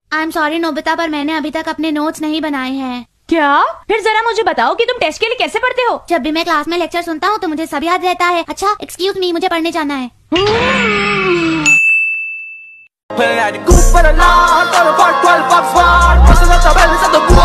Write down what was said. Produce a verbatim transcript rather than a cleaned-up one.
I am sorry Nobita, पर मैंने अभी तक अपने नोट्स नहीं बनाए हैं। क्या? फिर जरा मुझे बताओ कि तुम टेस्ट के लिए कैसे पढ़ते हो? जब भी मैं क्लास में लेक्चर सुनता हूँ तो मुझे सब याद रहता है। अच्छा एक्सक्यूज मी, मुझे पढ़ने जाना है।